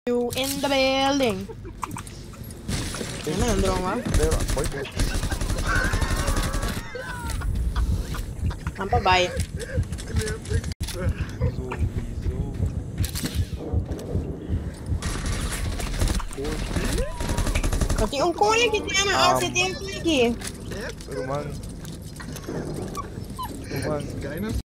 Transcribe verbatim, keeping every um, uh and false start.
You in the building. Ano yung drone ba? Pero, boy, boy. Ang pabay. Pati yung kuya kita na asset yung lagi. Rumang. Rumang.